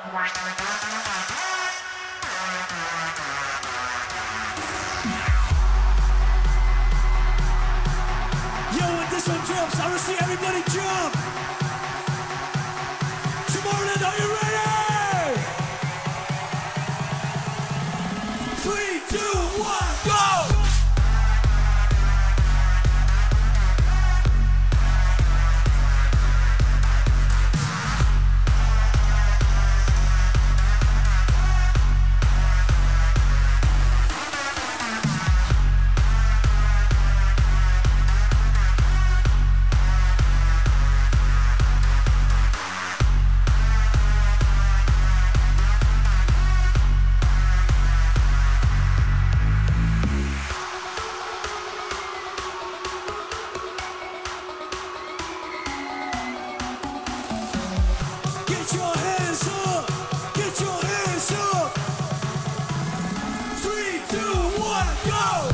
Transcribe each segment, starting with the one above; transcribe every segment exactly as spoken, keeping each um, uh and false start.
Yo, when this one drops, I wanna see everybody jump. Tomorrowland, are you ready? Three, two, one, go! Get your hands up! Get your hands up! Three, two, one, go!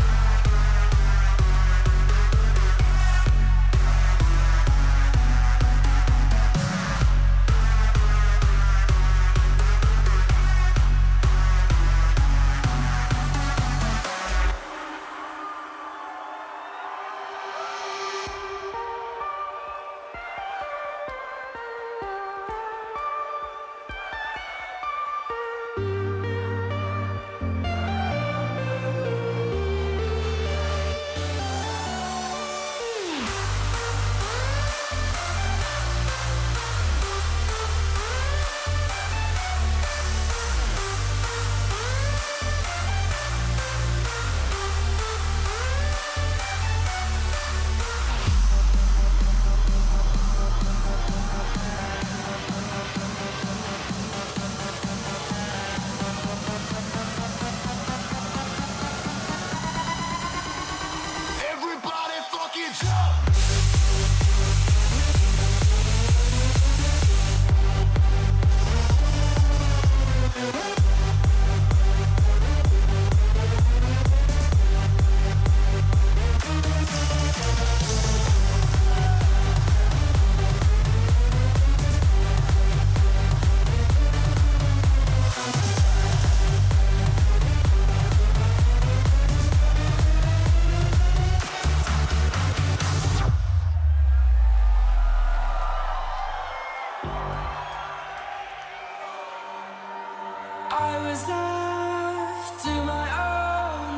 I was left to my own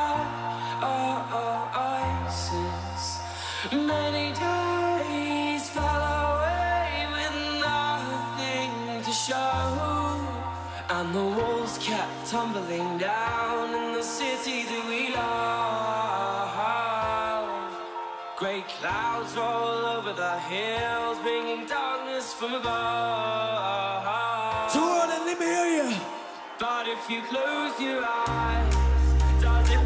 devices. Many days fell away with nothing to show, and the walls kept tumbling down in the city that we love. Great clouds roll over the hills, bringing darkness from above. So on and let me hear you. But if you close your eyes, does it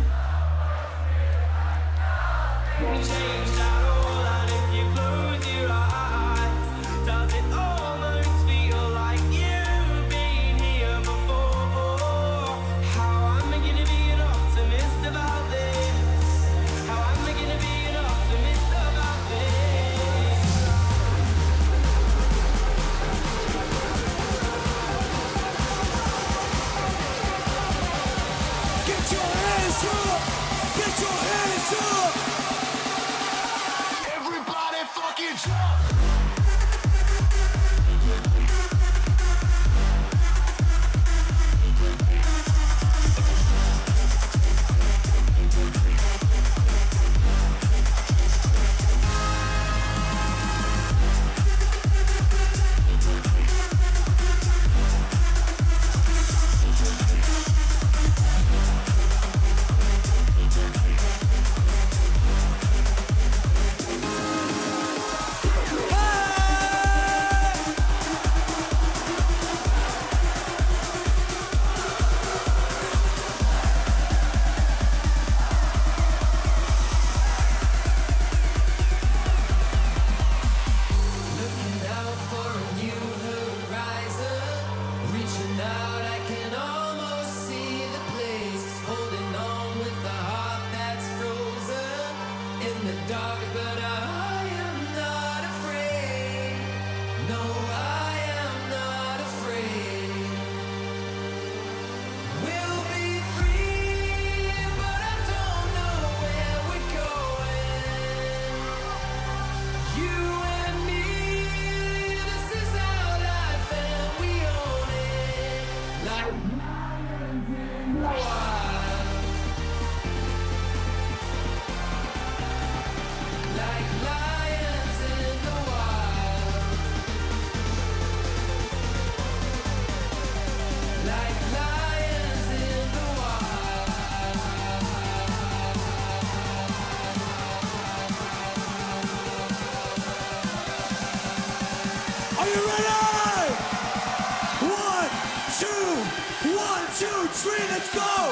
change at all? And if you close your eyes, does it almost feel like you've been here before? How am I gonna be an optimist about this? How am I gonna be an optimist about this? Get your hands up! Get your hands up! three, let's go!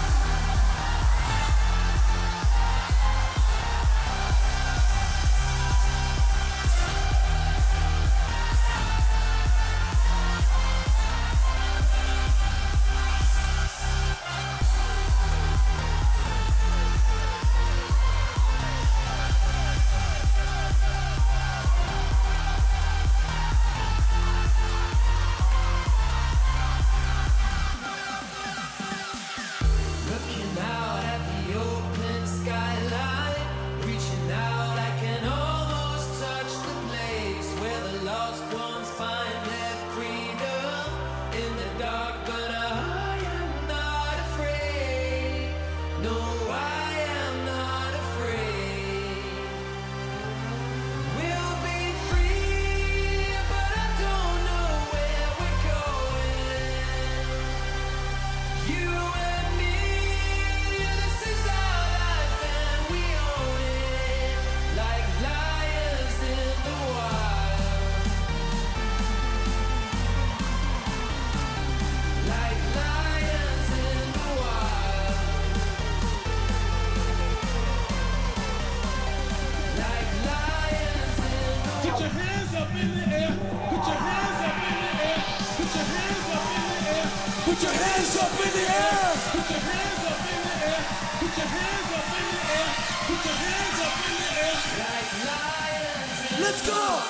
Put your hands up in the air! Put your hands up in the air! Put your hands up in the air! Put your hands up in the air! Like lions. Let's go!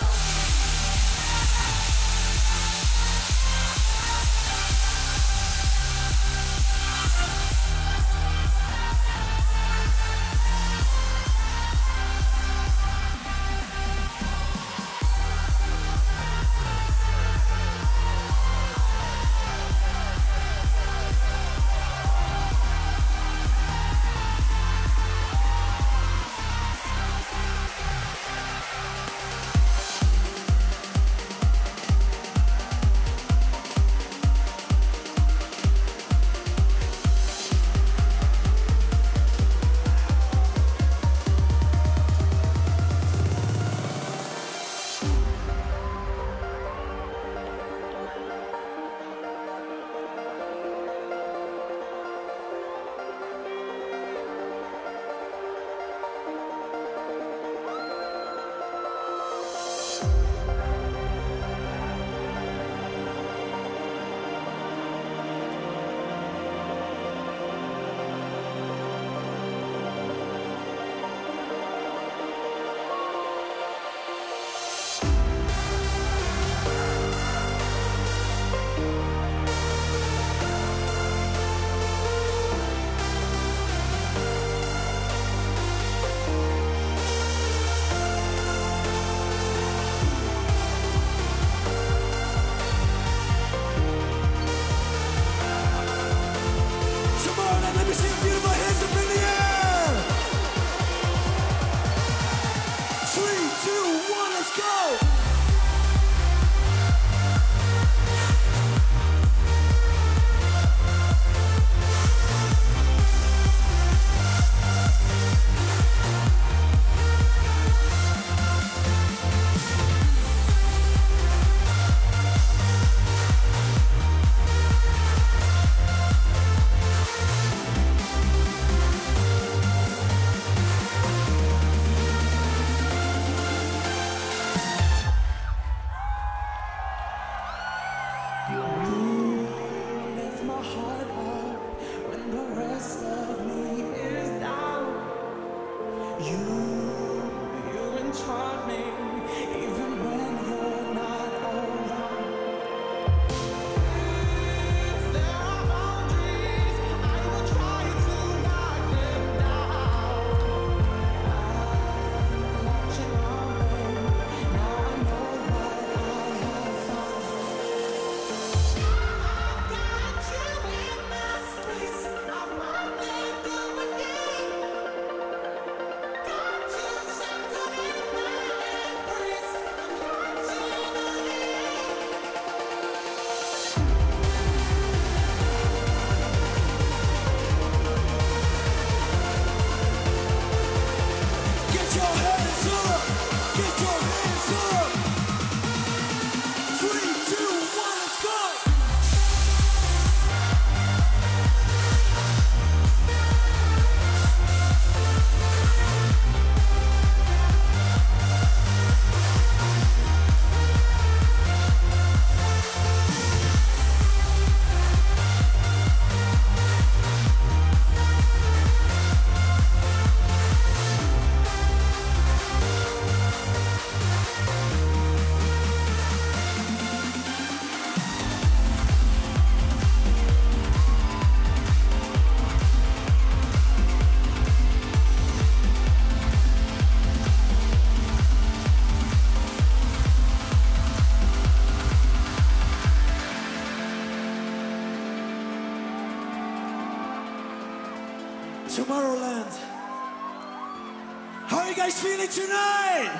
Tomorrowland. How are you guys feeling tonight?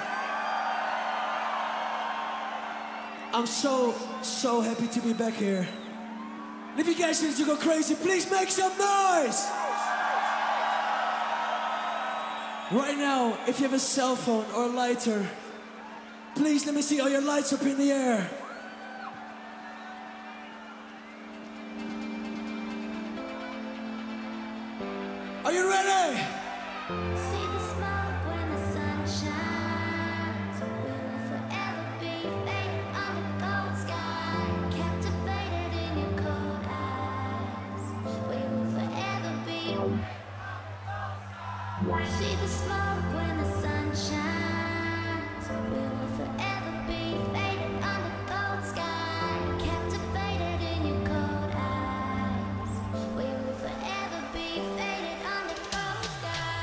I'm so, so happy to be back here. And if you guys need to go crazy, please make some noise! Right now, if you have a cell phone or a lighter, please let me see all your lights up in the air. Are you ready? See the smoke when the sun shines. We will forever be faded on the cold sky, captivated in your cold eyes. We will forever be. See the smoke when the sun shines. We will forever be faded on the cold sky, captivated in your cold eyes. We will forever be faded on the cold sky.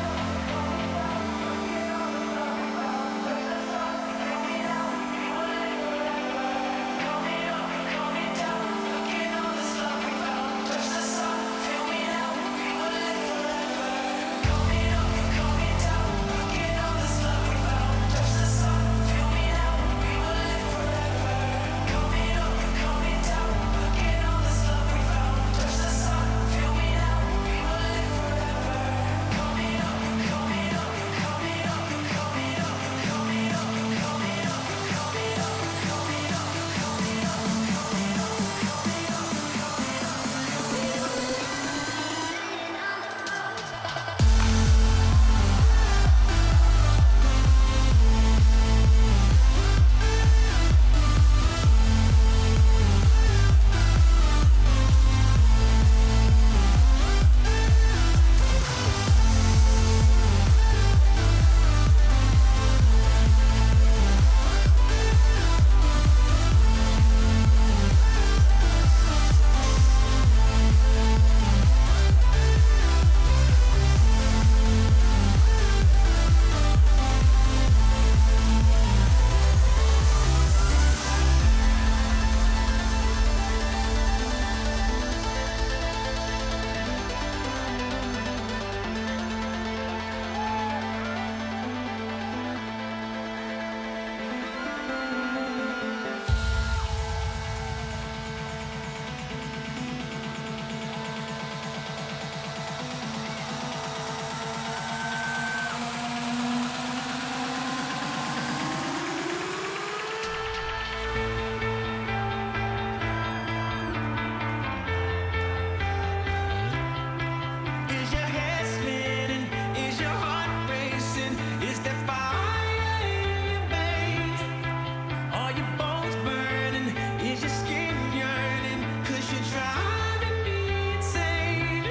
Is your head spinning? Is your heart racing? Is there fire in your veins? Are your bones burning? Is your skin yearning? 'Cause you're driving me insane.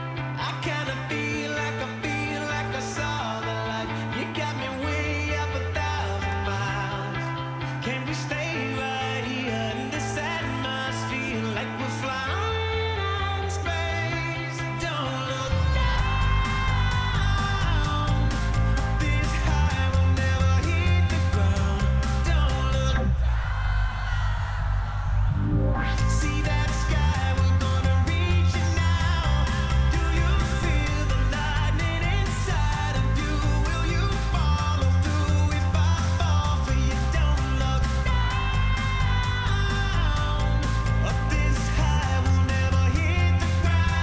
I kinda feel like I feel like I saw the light. You got me way up a thousand miles. Can we stay right here in this atmosphere like we're flying out in space? Don't look down. This high will never hit the ground. Don't look. See that sky, we're gonna reach it now. Do you feel the lightning inside of you? Will you follow through if I fall for you? Don't look down. Up this high, we'll never hit the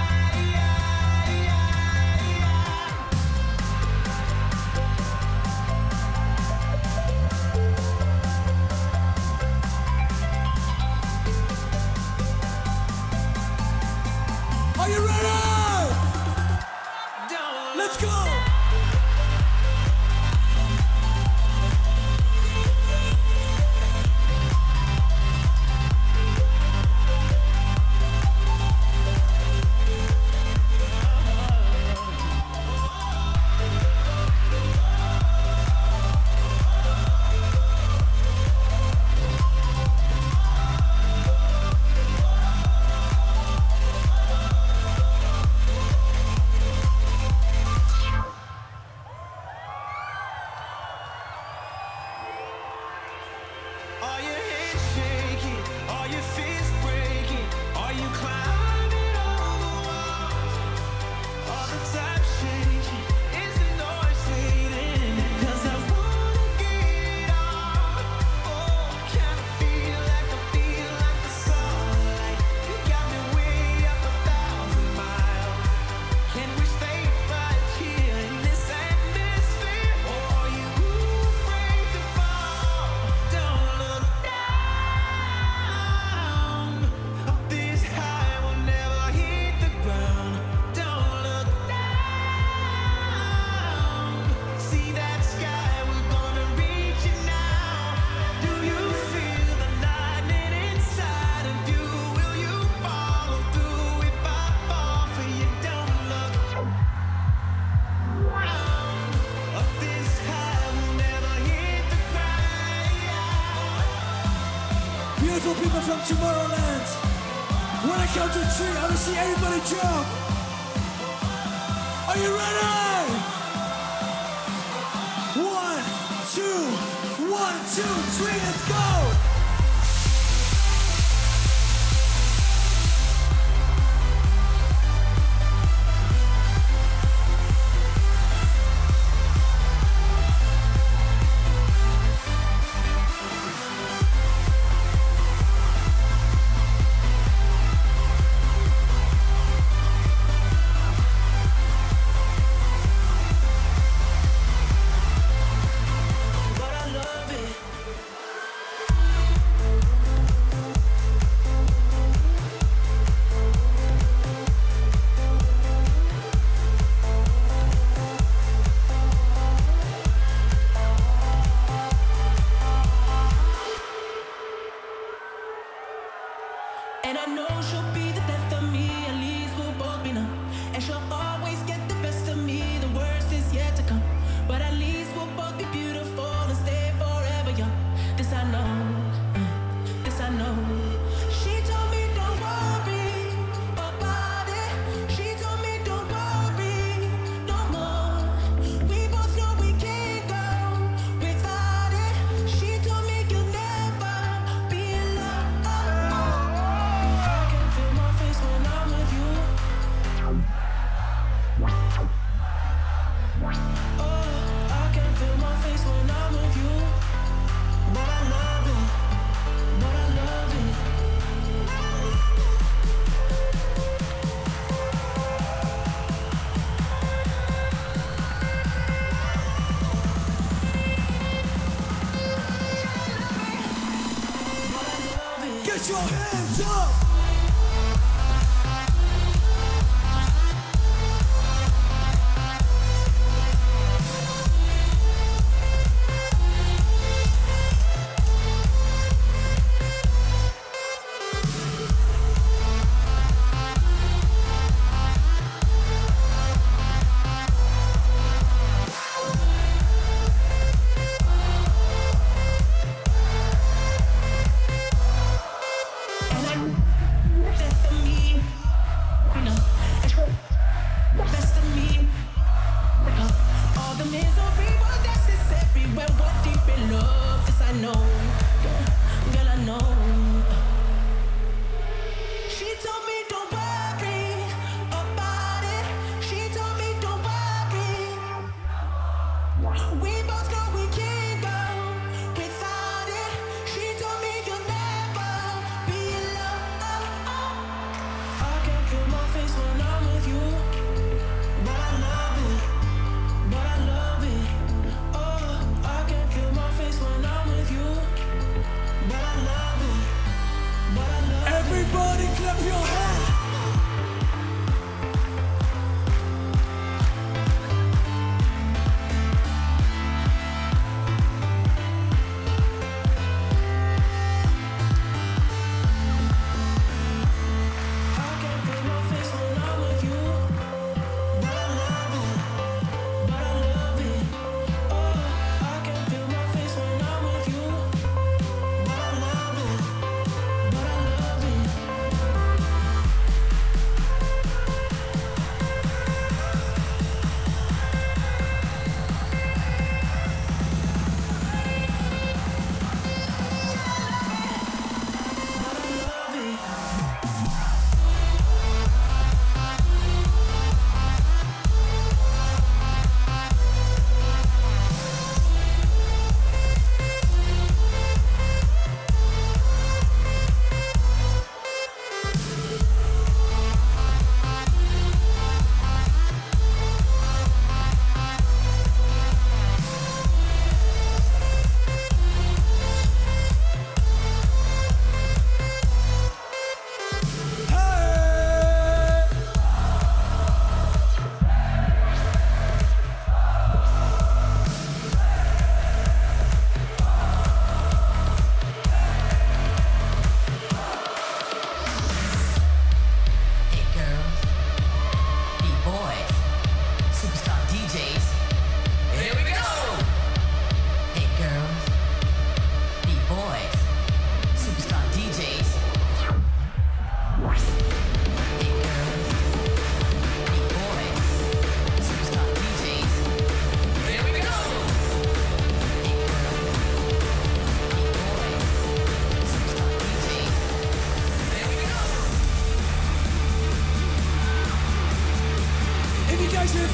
Are you ready? Don't Let's go! people from Tomorrowland. When I count to three, I want to see everybody jump. Are you ready? One, two, one, two, three, let's go! And I know she'll be the death of me, at least we'll both be numb. And she'll always get the best of me, the worst is yet to come. But at least we'll both be beautiful and stay forever young. This I know, mm, this I know. She told me don't worry about it. She told me don't worry no more. We both know we can't go without it. She told me you'll never be alone. I can feel my face when I'm with you. Oh, I can feel my face when I'm with you. But I love it, but I love it. But I love it. Get your hands up! And I best of me, you know, best of me. Uh, all the misery, well, that's necessary when we're deep in love. This I know, girl, girl, I know. She told me don't worry about it. She told me don't worry. We both know we can't go without it. She told me you'll never be alone. I can feel my face when I'm with you. But I love it, but I love it. Oh, I can feel my face when I'm with you. But I love it, but I love it. Everybody clap your hands! I can feel my face when I'm with you. But I love it, but I love it. Oh, I can feel my face when I'm with you. But I love it, but I love it.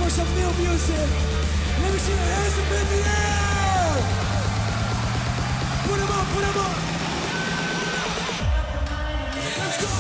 for some new music. Let me see your hands up in the air. Put them up, put them up. Let's go.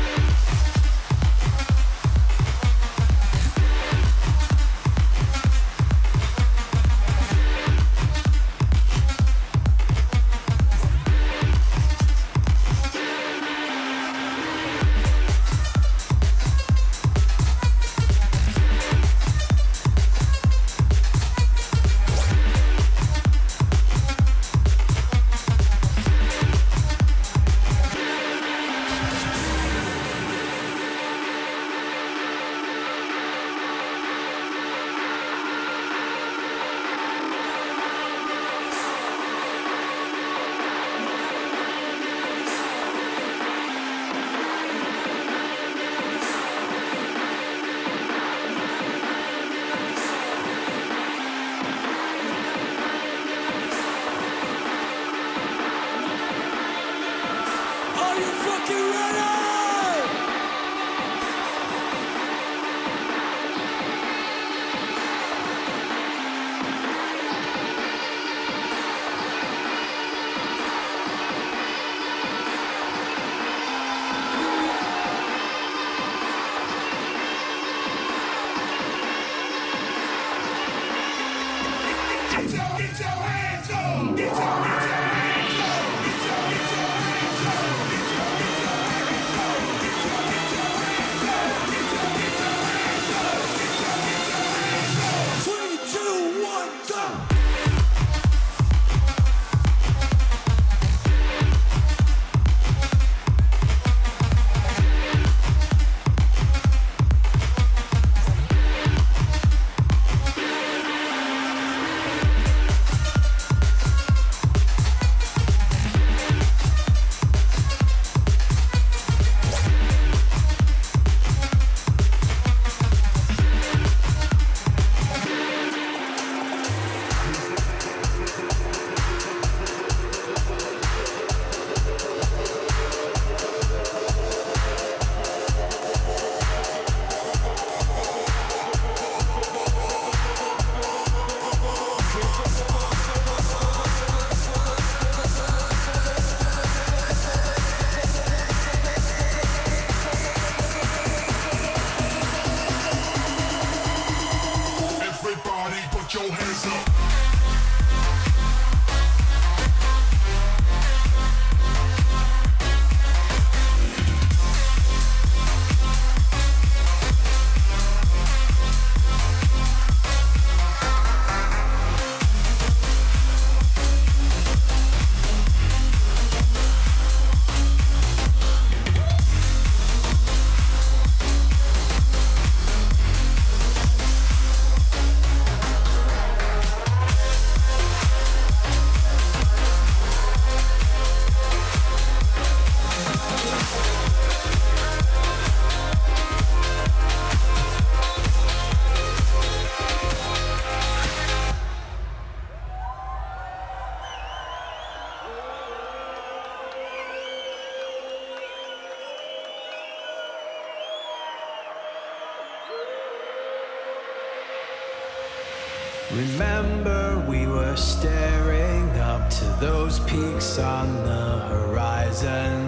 Remember we were staring up to those peaks on the horizon.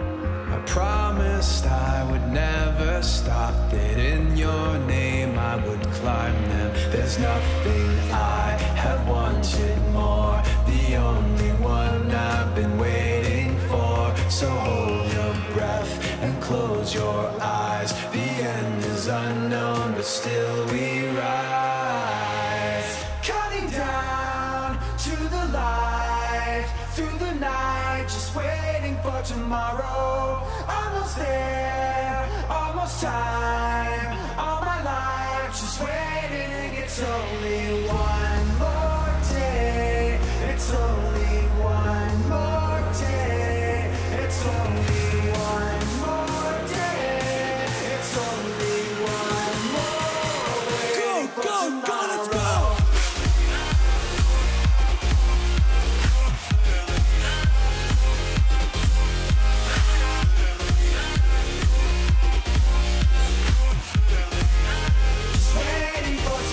I promised I would never stop, that in your name I would climb them. There's nothing I have wanted more, the only one I've been waiting for. So hold your breath and close your eyes. The end is unknown, but still we rise. Down to the light, through the night, just waiting for tomorrow. Almost there, almost time, all my life just waiting. It's only one more day, it's only one more day, it's only one more day, it's only one more way. Go, go, go, let's go! Waiting for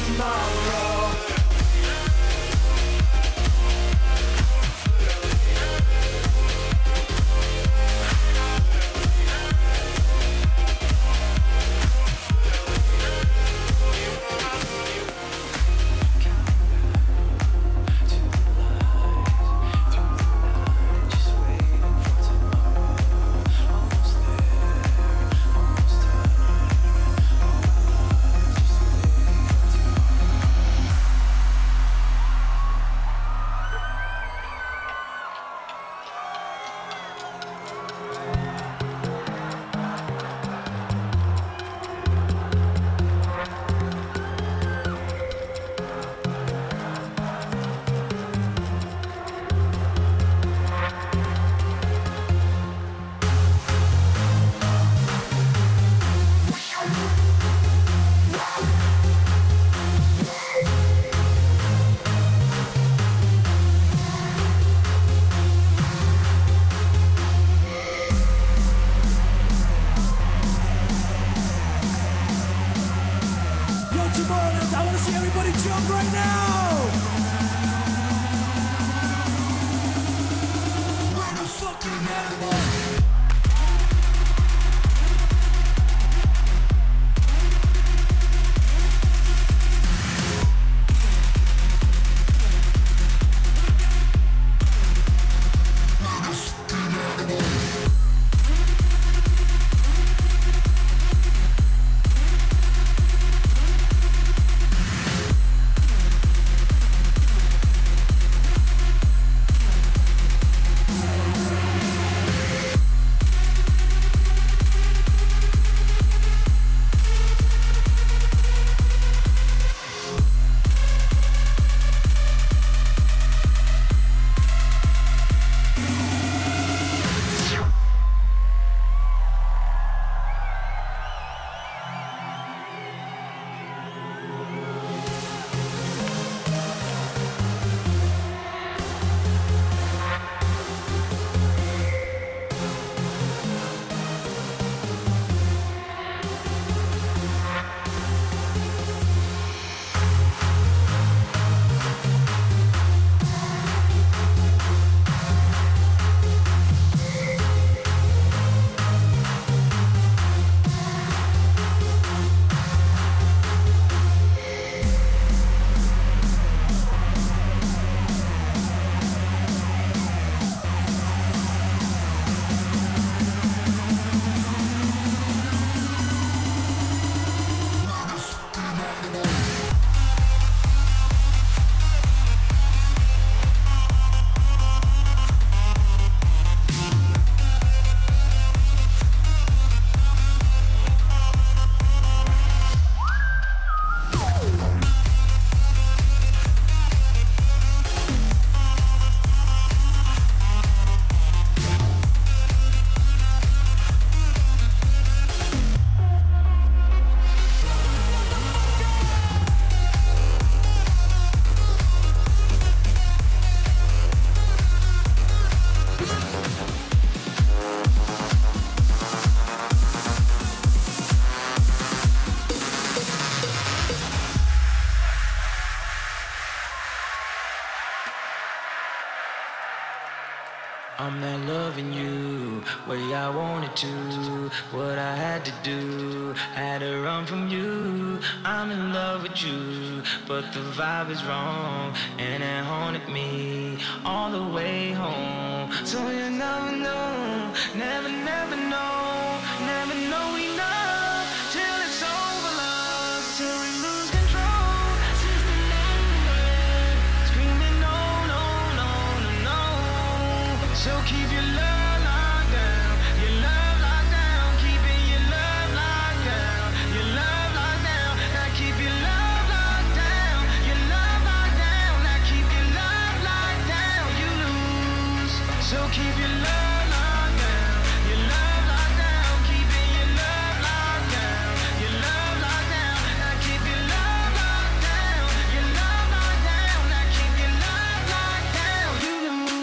wanted to, what I had to do, had to run from you. I'm in love with you, but the vibe is wrong, and it haunted me all the way home. So you never know, never, never know, never know enough till it's over, love, till we lose control. System overload, screaming no, no, no, no, no. So keep your love locked down, your love locked down, keeping your love locked down, your love locked down. Now keep your love locked down, your love locked down. Now keep your love locked down, you lose. So keep your love locked down, your love locked down, keeping your love locked down, your love locked down. Now keep your love locked down, your love locked down. Now keep your love locked down, you lose.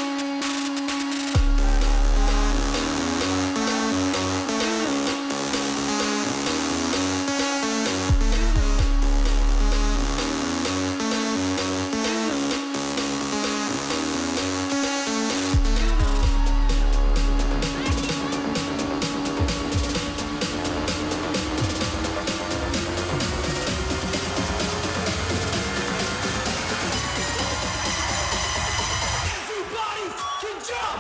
Everybody can jump!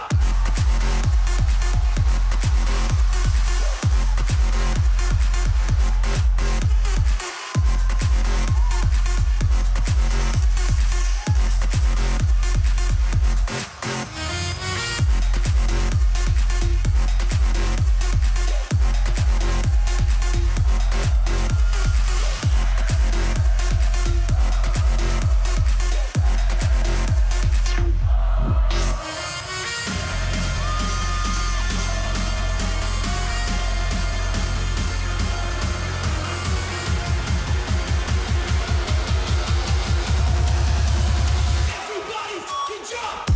Everybody can jump!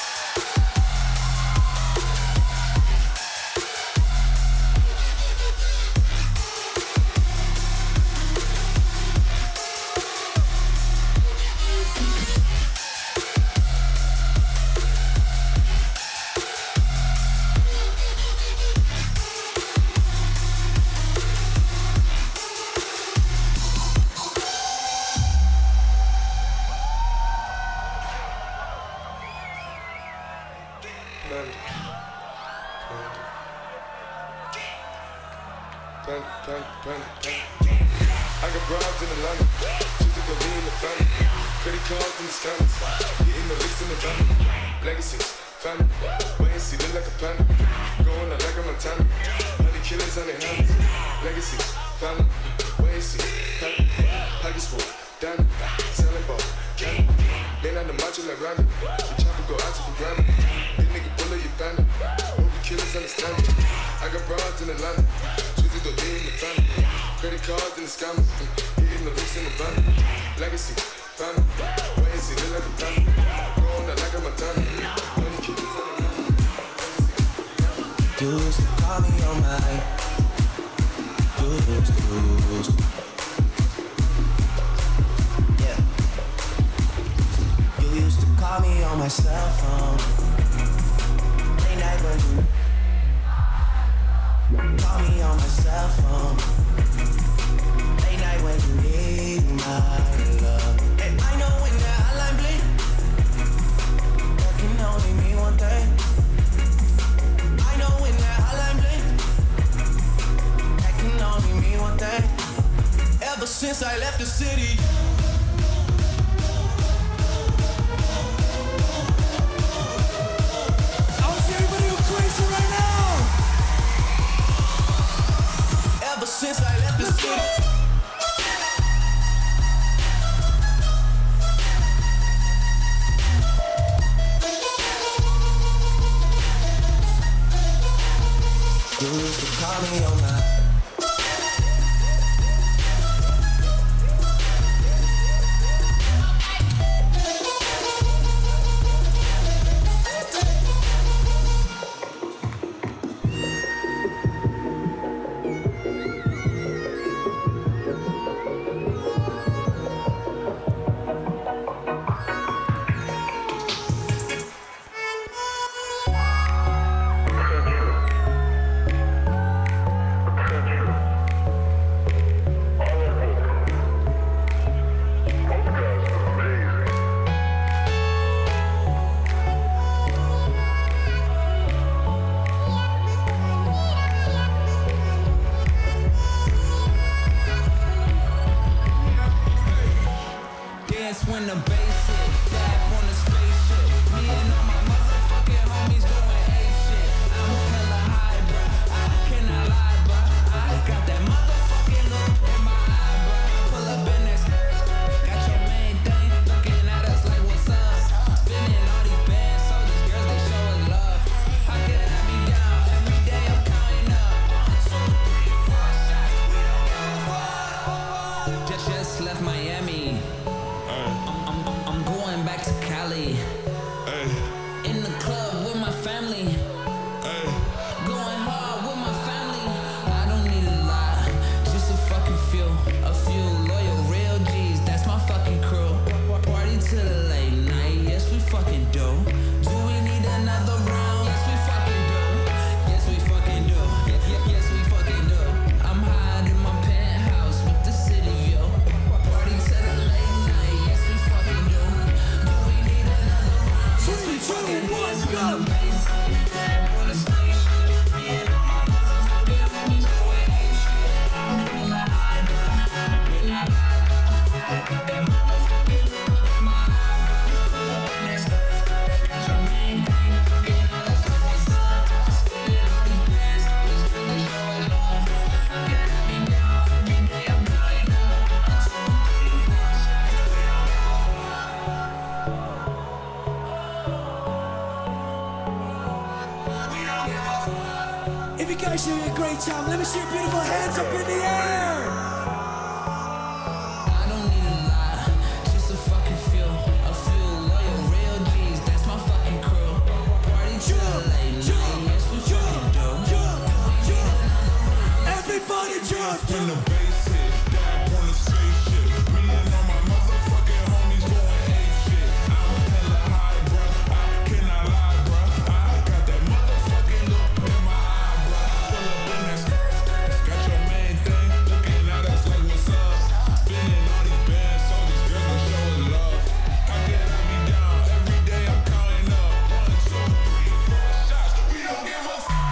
Panda, panda, panda, panda. I got bribes in Atlanta, just to go be in the family. Credit cards in the scammers, getting the licks in the van. Legacies, family, wait and see, look like a panda. Going out like a Montana, honey killers on their hands. Legacies, family, wait and see, family. Pockets full, down, selling ball, candy. Man on the macho like Randy, the chopper go out to the Grammy. Big nigga bullet your bandit, hope the killers understand it. I got broads in Atlanta, choose to go be in the family. Credit cards and the scammers, hitting the licks in the van. Legacy, family, wait and see, look like a panda. Going out like a Montana, honey killers on the You used to call me on my, you used to, you used to. Yeah. You used to call me on my cell phone. Late night when you call me on my cell phone. Late night when you need my love. And I know when that hotline blink, that can only mean one thing. I know when that hotline blink, that can only mean one thing. Ever since I left the city, I want to see everybody go crazy right now! ever since I left the city. You used to call me on my, when the bass hit. Dab on the spaceship. Me and all my motherfucking homies going ape shit. I'm hella high, bruh. I cannot lie, bruh. I got that motherfucking look in my eye, bruh. Pull up in that skirt. Got your main thing looking at us like what's up. Spinning all these bands, so these girls they show us love. How can I be down? Every day I'm counting up. One, two, three, four shots. We don't give a fuck. Just, just left Miami. I'm, I'm, I'm going back to Cali. In the club with my family. Going hard with my family. I don't need a lot, just a fucking few. A few loyal real G's, that's my fucking crew. Party till the late night, yes we fucking do. Do we need another round? Yes we fucking do. Yes we fucking do. Yes, yes, yes we fucking do. I'm high in my penthouse with the city view. Party till the late night, yes we fucking do. Do we need another round? Yes we fucking do. Let's go. If you guys are having a great time, let me see your beautiful hands up in the air. I don't need a lot, just a fucking few. A few loyal real G's, that's my fucking crew. Party till the late night, yes we fucking do. Jump, jump. Everybody jump. When the bass hit, dab on the spaceship. Me and all my motherfucking homies going ape shit. I'm hella high, bruh. I cannot lie, bruh. I got that motherfucking look in my eye, bruh. Pull up in that skirt. Got your main thing looking at us like what's up. Spinning all these bands, so these girls will show us love. How can I be down? Every day I'm counting up. One, two, three, four shots. We don't give a fuck.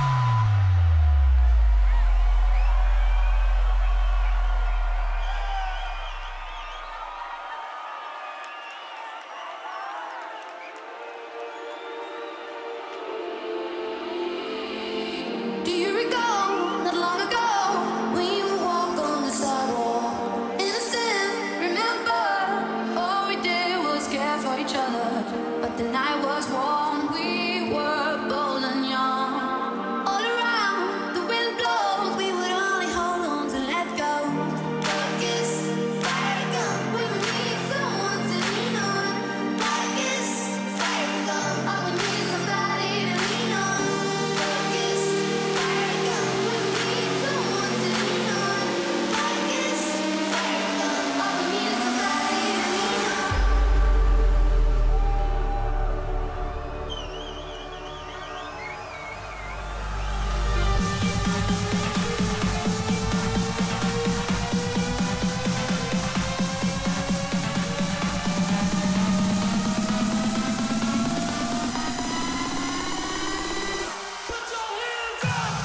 Do you recall not long ago when you would walk on the sidewalk? Innocent, remember, all we did was care for each other. But the night was warm, we were bold and young. All around, the wind blows, we would only hold on to let go. Focus, fire gun, when we need someone to lean on. Focus, fire gun, all we need is somebody to lean on. Focus, fire gun, when we need someone to lean on. Focus, fire gun, all we need is somebody to lean on. Put your hands up.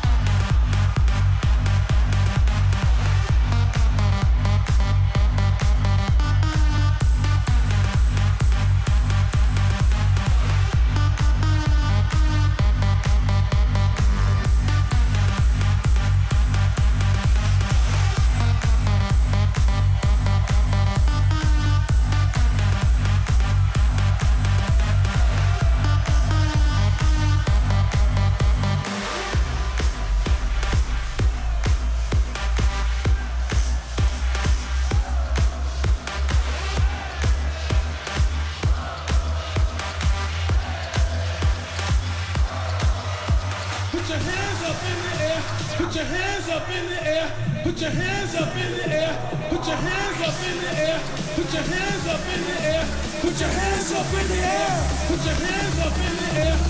Put your hands up in the air. Put your hands up in the air. Put your hands up in the air. Put your hands up in the air. Put your hands up in the air. Put your hands up in the air. Put your hands up in the air.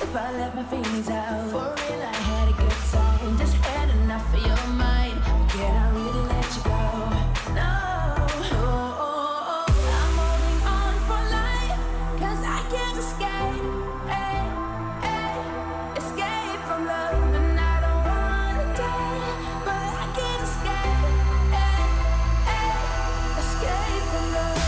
if I let my feelings out. For real, I had a good time, just had enough of your mind. Can I really let you go? No. I'm holding on for life, 'cause I can't escape. Ay, ay, escape from love, and I don't wanna die, but I can't escape. Ay, ay, escape from love.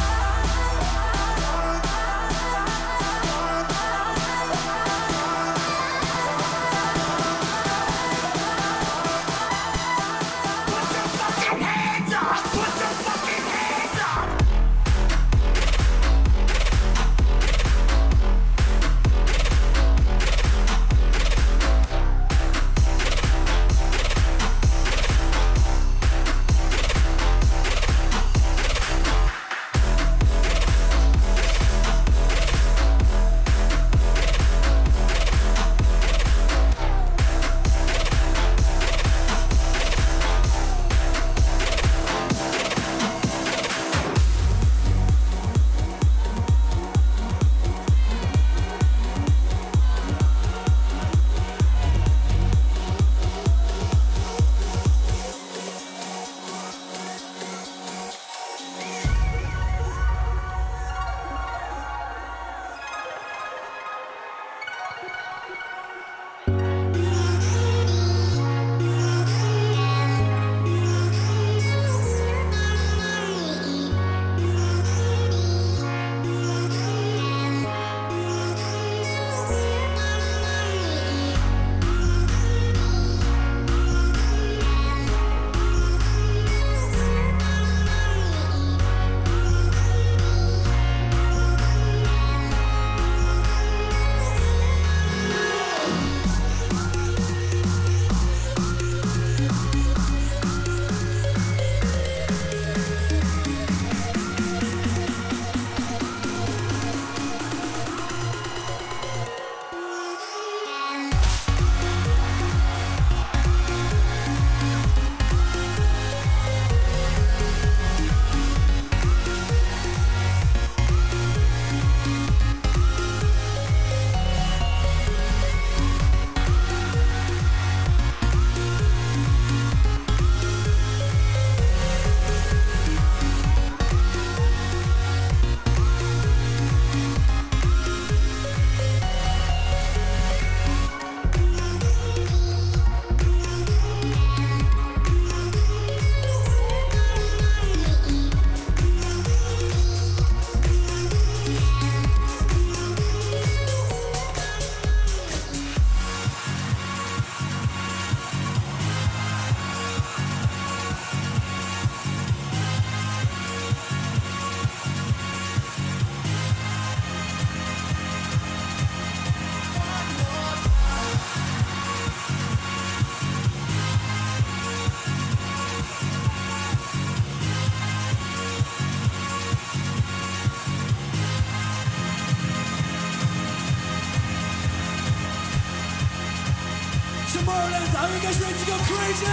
Tomorrowland, are you guys ready to go crazy?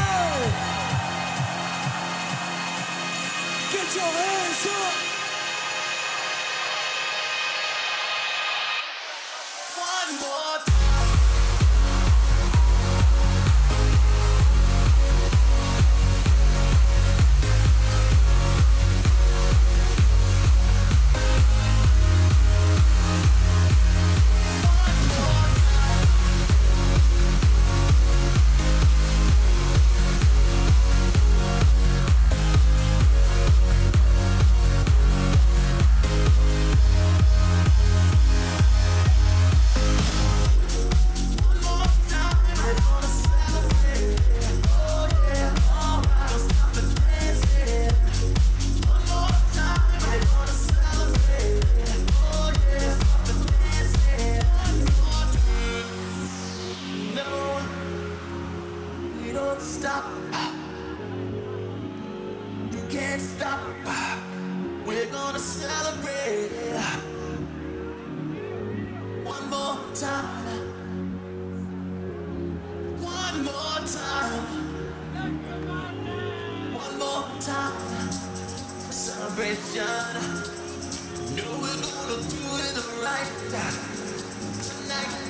Get your hands up! One more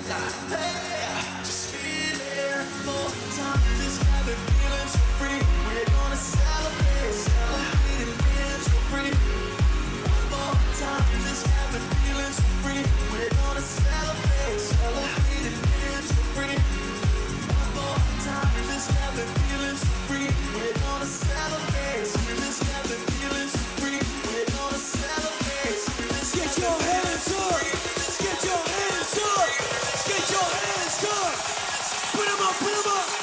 Hey, just feel it. More time, just got me feeling so free. We're gonna celebrate, celebrate and dance so free. One more time, just got me feeling so free. We're gonna celebrate, celebrate and dance so free. One more time, just got me feeling so free. We're gonna celebrate, just got me feeling so free. We're gonna celebrate. Get your hands up! Get your hands up! Get your hands up! Put them up, put them up!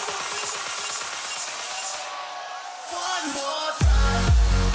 One more time.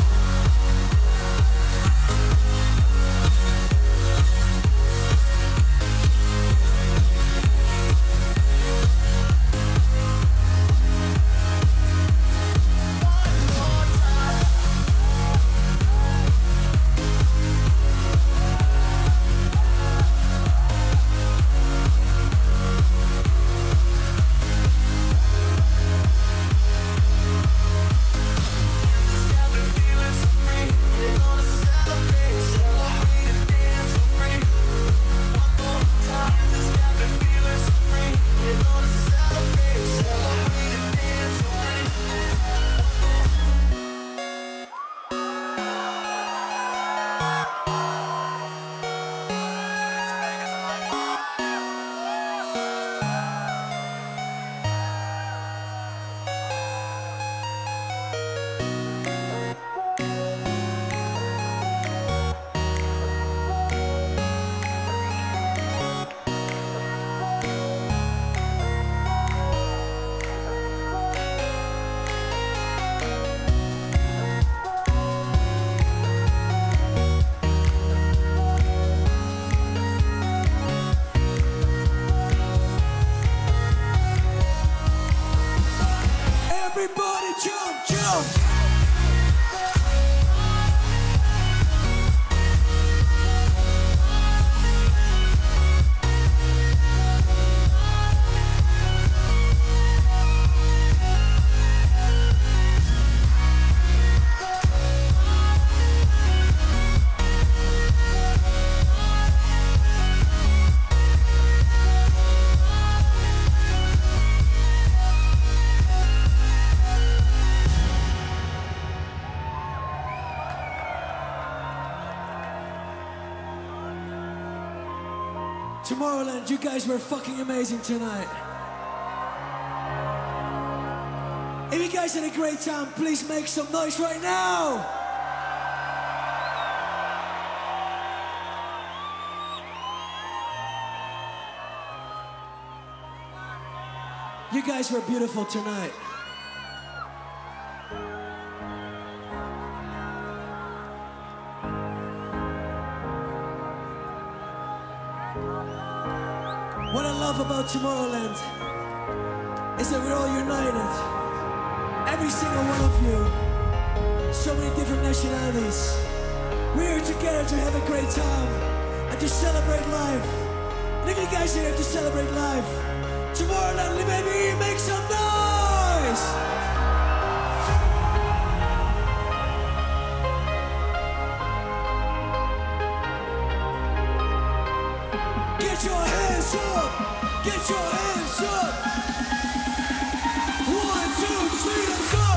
Everybody jump, jump! Tomorrowland, you guys were fucking amazing tonight. If you guys had a great time, please make some noise right now. You guys were beautiful tonight. What I love about Tomorrowland is that we're all united. Every single one of you. So many different nationalities. We're here together to have a great time and to celebrate life. And if you guys are here to celebrate life, Tomorrowland, baby, make some noise! Get your hands up! Get your hands up! One, two, three, let's go!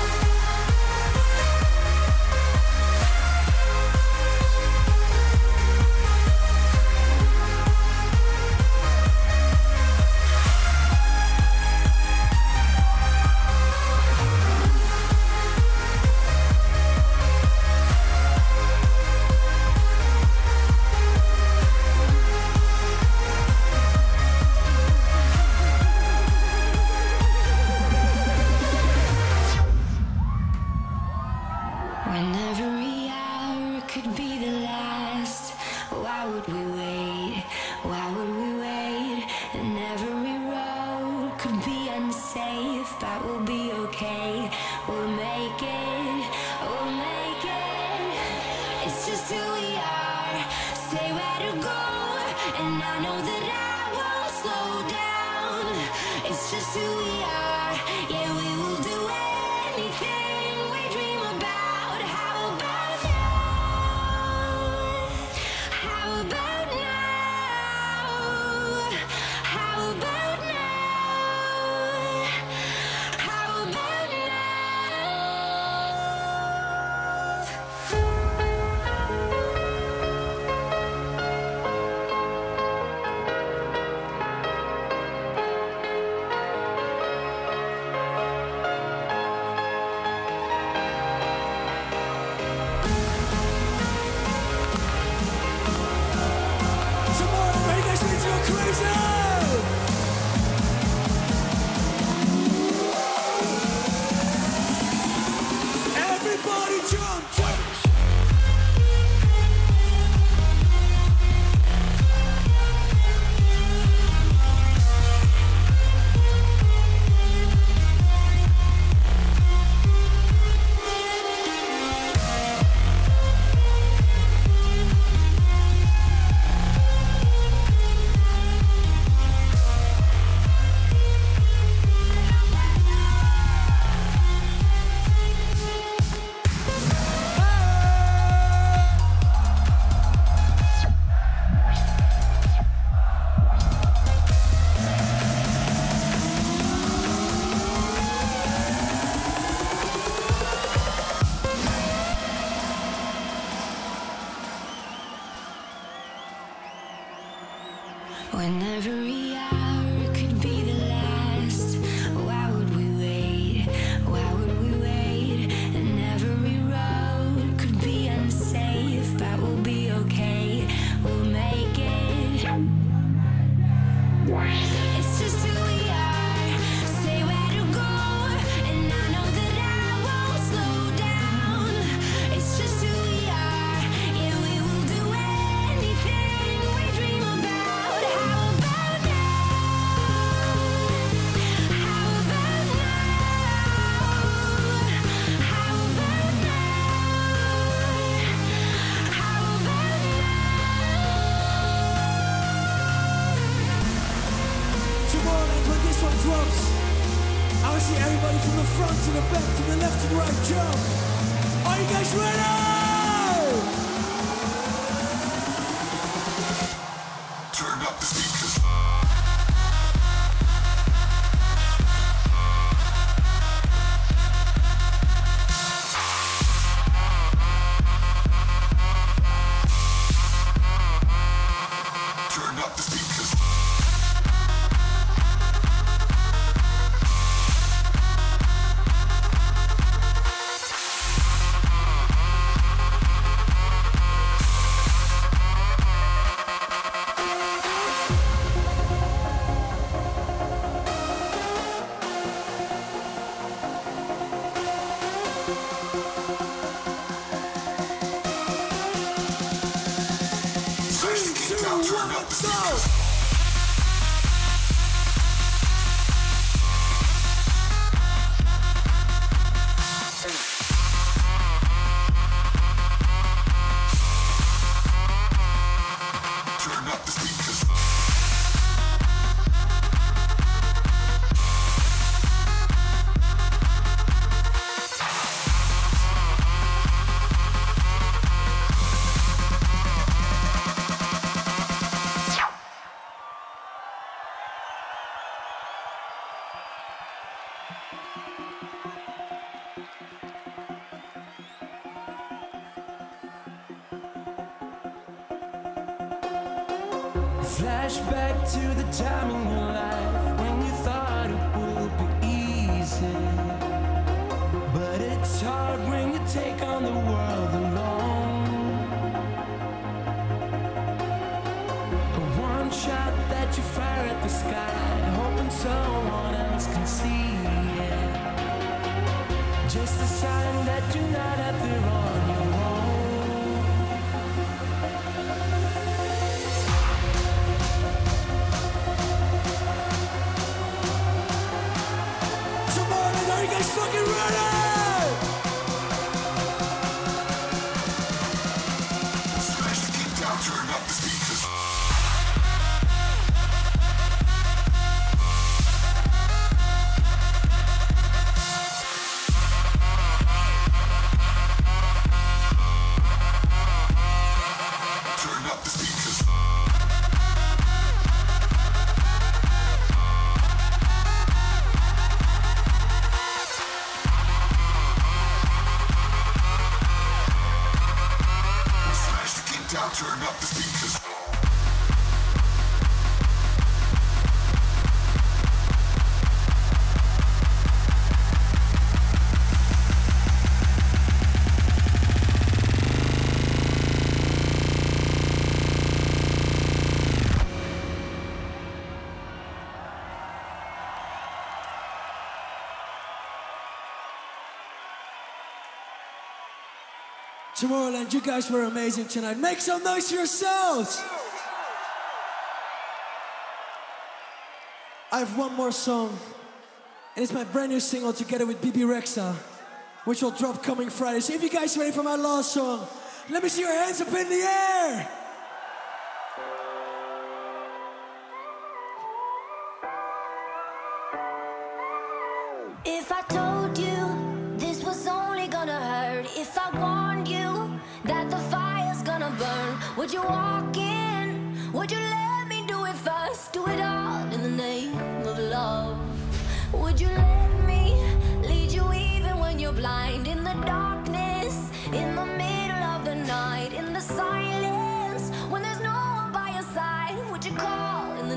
When every hour could be the last, why would we wait? Why would we wait? And every road could be unsafe, but we'll be okay. We'll make it, we'll make it. It's just who we are, say where to go, and I know that I won't slow down. It's just who we are, yeah, we will do anything we dream about. How about now? How about now? when every hour could be the last? Why would we wait? Why would we wait? And every road could be unsafe, but we'll be okay. We'll make it. It's just who we are. Say where to go, and I know that I won't slow down. It's just who we are. Yeah, we will do anything we dream about. How about now? How about now? How about now? How about Tomorrowland, when this one drops, I will see everybody from the front to the back, to the left to the right jump. Are you guys ready? Turn up the speakers. Turn up the speakers. Smash the kick down, turn up the speakers. Turn up the speakers. Flashback to the time in your life when you thought it would be easy. But it's hard when you take on the world alone. A one shot that you fire at the sky, hoping someone else can see it. Just a sign that you're not out there on your own. Tomorrowland, are you guys fucking ready? Smash the kick down, turn up the speakers. Turn up the speakers. Smash the kick down, turn up the speakers. Tomorrowland, you guys were amazing tonight. Make some noise for yourselves. I have one more song, and it's my brand new single together with B B Rexa, which will drop coming Friday. So if you guys are ready for my last song, let me see your hands up in the air. If I told you this was only gonna hurt, if I warned you that the fire's gonna burn, would you walk in? Would you let me do it first? Do it all in the name of love. Would you let me lead you even when you're blind? In the darkness, in the middle of the night, in the silence, when there's no one by your side, would you call in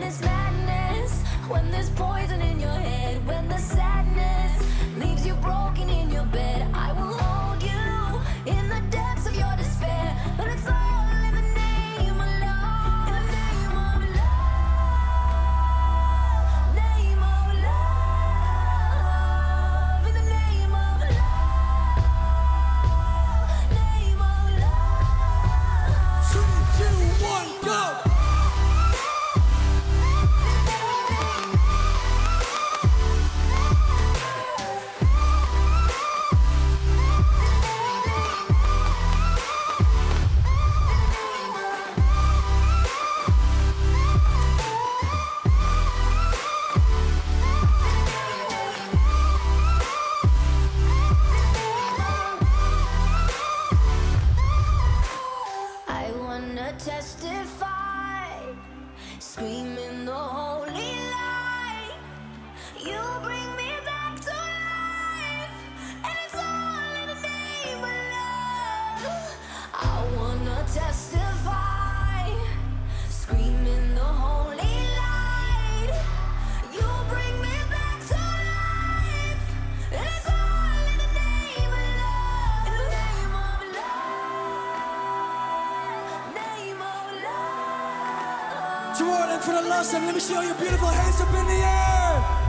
this madness, when there's poison in your head, when the sadness leaves you broken in your bed, I will hold you in the depths of your despair. But it's all in the name of love, in the name of love, name of love, in the name of love, name of love. Three, two, one, go! I wanna testify, screaming the holy light. You bring me back to life, and it's all in the name of love. I wanna testify, screaming the holy light. You bring me back to life, and it's all in the name of love, in the name of love, name of love. Tomorrow, and for the last time, let me see all your beautiful hands up in the air.